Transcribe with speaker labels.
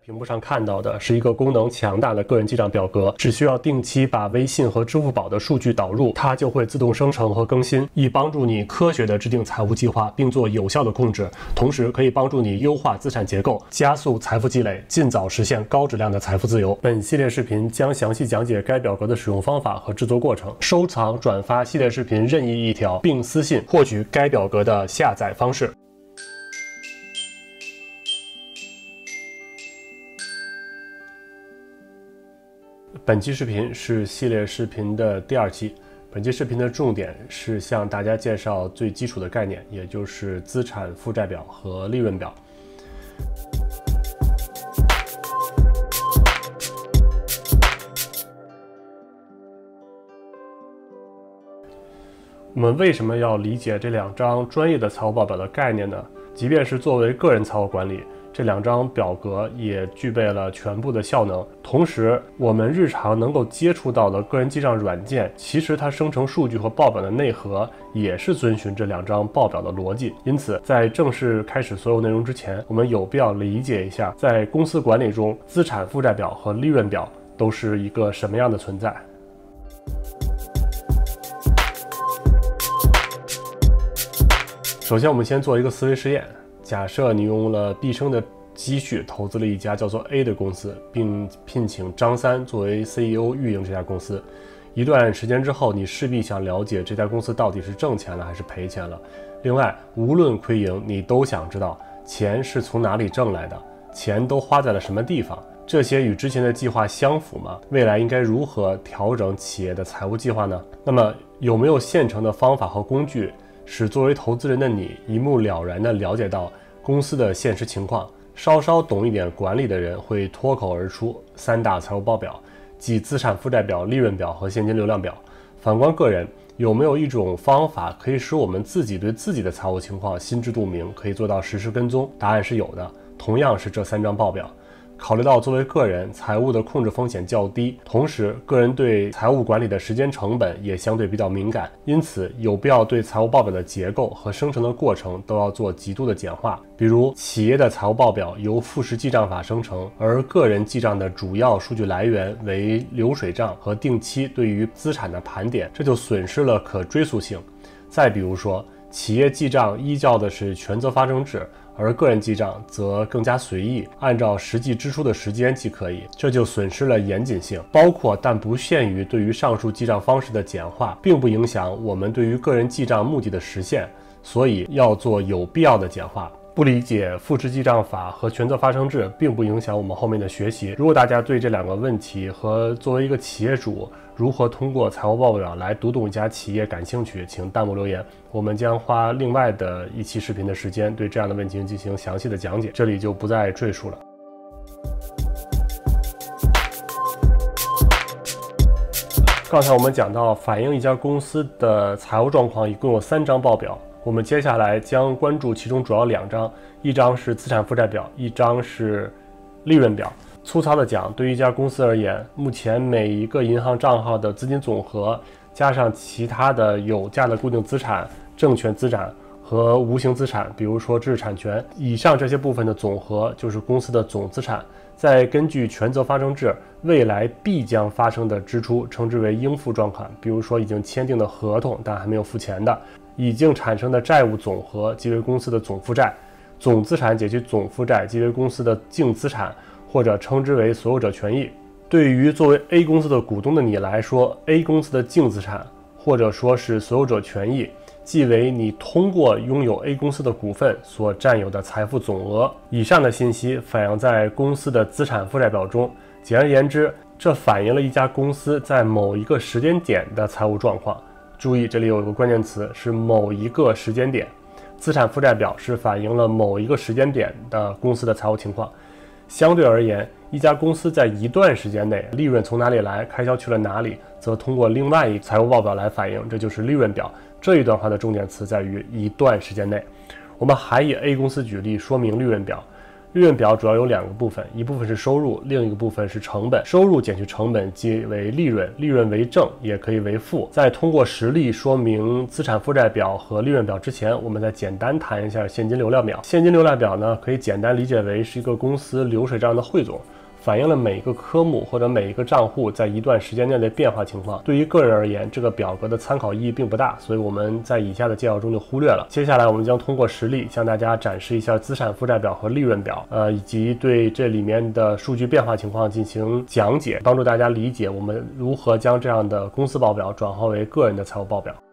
Speaker 1: 屏幕上看到的是一个功能强大的个人记账表格，只需要定期把微信和支付宝的数据导入，它就会自动生成和更新，以帮助你科学的制定财务计划，并做有效的控制。同时可以帮助你优化资产结构，加速财富积累，尽早实现高质量的财富自由。本系列视频将详细讲解该表格的使用方法和制作过程。收藏、转发系列视频任意一条，并私信获取该表格的下载方式。本期视频是系列视频的第2期。本期视频的重点是向大家介绍最基础的概念，也就是资产负债表和利润表。我们为什么要理解这2张专业的财务报表的概念呢？即便是作为个人财务管理，这2张表格也具备了全部的效能。同时，我们日常能够接触到的个人记账软件，其实它生成数据和报表的内核也是遵循这2张报表的逻辑。因此，在正式开始所有内容之前，我们有必要理解一下，在公司管理中，资产负债表和利润表都是一个什么样的存在。首先，我们先做一个思维实验。假设你用了毕生的积蓄投资了一家叫做 A 的公司，并聘请张三作为 CEO 运营这家公司。一段时间之后，你势必想了解这家公司到底是挣钱了还是赔钱了。另外，无论亏盈，你都想知道钱是从哪里挣来的，钱都花在了什么地方。这些与之前的计划相符吗？未来应该如何调整企业的财务计划呢？那么，有没有现成的方法和工具，使作为投资人的你一目了然地了解到公司的现实情况？稍稍懂一点管理的人会脱口而出3大财务报表，即资产负债表、利润表和现金流量表。反观个人，有没有一种方法可以使我们自己对自己的财务情况心知肚明，可以做到实时跟踪？答案是有的，同样是这3张报表。考虑到作为个人，财务的控制风险较低，同时个人对财务管理的时间成本也相对比较敏感，因此有必要对财务报表的结构和生成的过程都要做极度的简化。比如，企业的财务报表由复式记账法生成，而个人记账的主要数据来源为流水账和定期对于资产的盘点，这就损失了可追溯性。再比如说，企业记账依照的是权责发生制，而个人记账则更加随意，按照实际支出的时间即可以，这就损失了严谨性。包括但不限于对于上述记账方式的简化，并不影响我们对于个人记账目的的实现，所以要做有必要的简化。不理解复式记账法和权责发生制，并不影响我们后面的学习。如果大家对这2个问题和作为一个企业主如何通过财务报表来读懂一家企业感兴趣，请弹幕留言，我们将花另外的一期视频的时间对这样的问题进行详细的讲解，这里就不再赘述了。刚才我们讲到，反映一家公司的财务状况一共有3张报表，我们接下来将关注其中主要2张，一张是资产负债表，一张是利润表。粗糙的讲，对于一家公司而言，目前每一个银行账号的资金总和，加上其他的有价的固定资产、证券资产和无形资产，比如说知识产权，以上这些部分的总和就是公司的总资产。再根据权责发生制，未来必将发生的支出称之为应付账款，比如说已经签订的合同但还没有付钱的，已经产生的债务总和即为公司的总负债，总资产减去总负债即为公司的净资产，或者称之为所有者权益。对于作为 A 公司的股东的你来说， A 公司的净资产或者说是所有者权益，即为你通过拥有 A 公司的股份所占有的财富总额。以上的信息反映在公司的资产负债表中，简而言之，这反映了一家公司在某一个时间点的财务状况。注意，这里有一个关键词，是某一个时间点。资产负债表是反映了某一个时间点的公司的财务情况。相对而言，一家公司在一段时间内利润从哪里来，开销去了哪里，则通过另外一个财务报表来反映，这就是利润表。这一段话的重点词在于一段时间内。我们还以 A 公司举例说明利润表。 利润表主要有两个部分，一部分是收入，另一个部分是成本。收入减去成本即为利润，利润为正，也可以为负。在通过实例说明资产负债表和利润表之前，我们再简单谈一下现金流量表。现金流量表呢，可以简单理解为是一个公司流水账的汇总，反映了每一个科目或者每一个账户在一段时间内的变化情况。对于个人而言，这个表格的参考意义并不大，所以我们在以下的介绍中就忽略了。接下来我们将通过实例向大家展示一下资产负债表和利润表，以及对这里面的数据变化情况进行讲解，帮助大家理解我们如何将这样的公司报表转化为个人的财务报表。